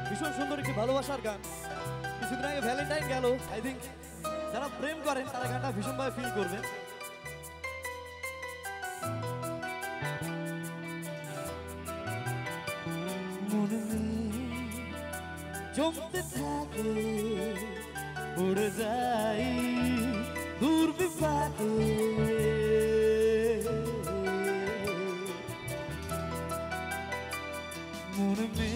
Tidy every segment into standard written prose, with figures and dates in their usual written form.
ভীষণ সুন্দর একটি ভালোবাসার গান। কিছুদিন আগে ভ্যালেন্টাইন গেল, আই থিঙ্ক যারা প্রেম করেন তারা গানটা ভীষণভাবে ফিল করবেন। মনে জমতে থাকে উড়ে যাই দূর বিপাকে, মনে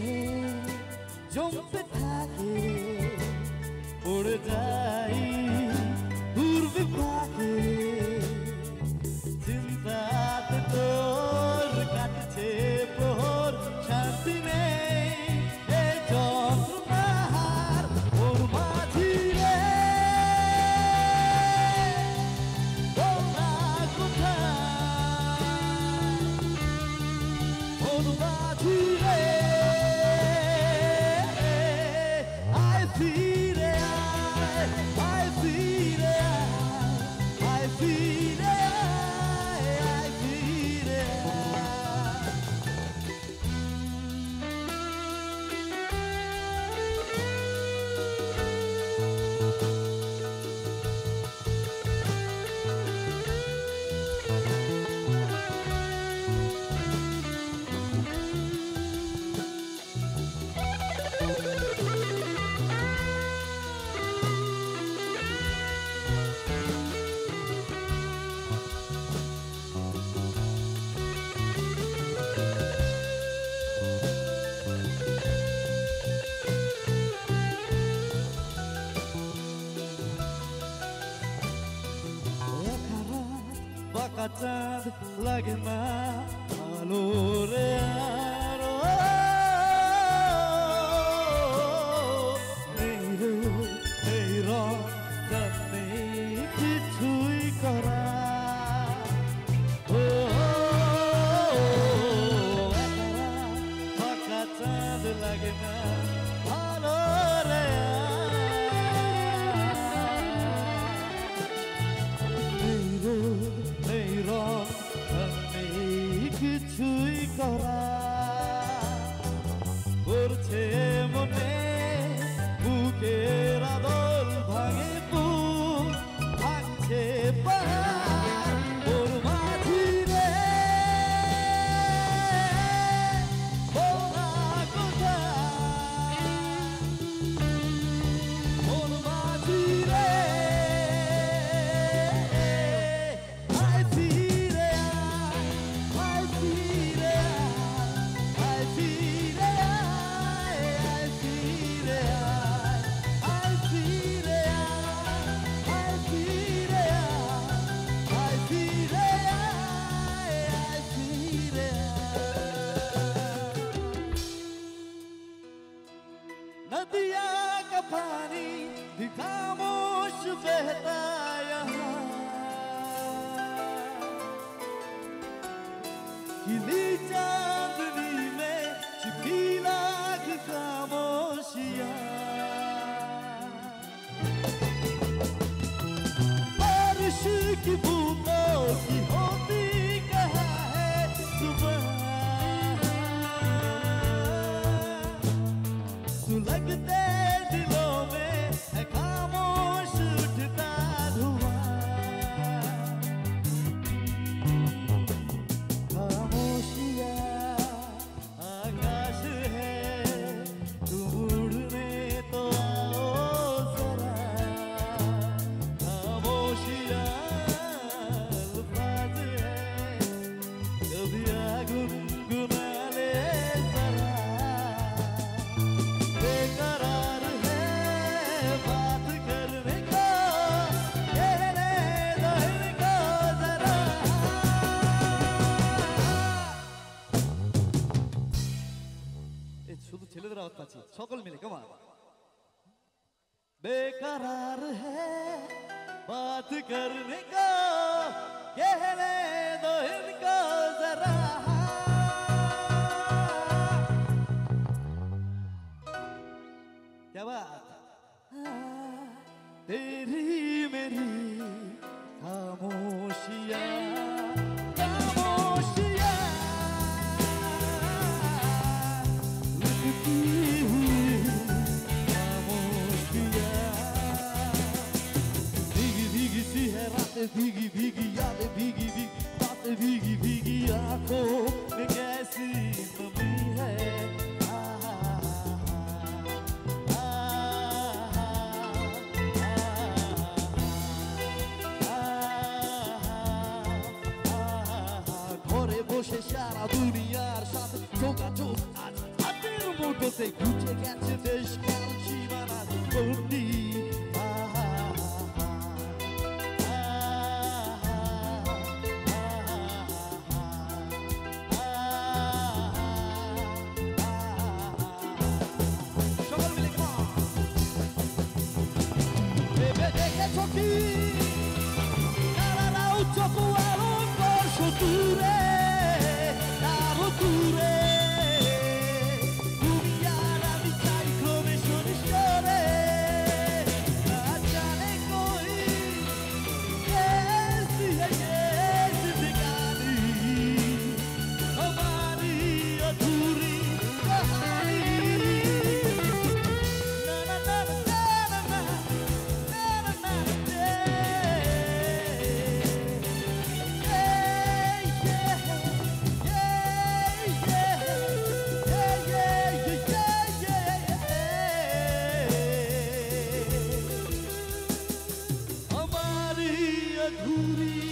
জমতে থাকে উড়ে যাই দূর বিপাকে, চিন্তাতে তোর কাটছে প্রহর শান্তি নেই এ যন্ত্রণার ওর মাঝি রে ওরা কোথায় ওর মাঝি রে আয় ফিরে আয় ফিরে আয় ফিরে আয় ফিরে বাঁকা চাঁদ লাগে না আলো রে আরো এই রং নেই কিছুই করা বাঁকা চাঁদ লাগে না আলো রে কিছুই করা করছে মনে বুকের আদল ভাঙে বুক ভাঙছে পাহাড় ওর মাঝি রে ওরা কোথায় ওর মাঝি রে আয় ফিরে আয় ফিরে আয় ফিরে আয় ফিরে আয় ফিরে আয় ফিরে আয় ফিরে আয় ফিরে नदिया का पानी भी खामोश बहता यहाँ, खिली चांदनी में छिपी लाख खामोशियाँ, बारिश की बूंदों की होती कहाँ है सुबह, सुलगते दिलों में है खामोश उठता धुआं, खामोशियाँ आकाश है तुम उड़ने तो आओ जरा, खामोशियाँ अल्फाज है कभी आ गुनगुना ले जरा, बेकरार है बात करने को कहने दो इनको जरा, শুধু ছেলেদের আওয়াজ পাচ্ছি সকল মিলে কেমন बेकरार है बात करने को कहने दो इनको जरा, क्या बात तेरी मेरी खामोशियाँ खामोशियाँ लगती हुई भीगी भीगी आंखों में कैसी नमी है। ঘরে বসে সারা দুনিয়ার সাথে যোগাযোগ আজ হাতের মুঠোতে ঘুচে গেছে দেশ কাল সীমানার গণ্ডি। Huri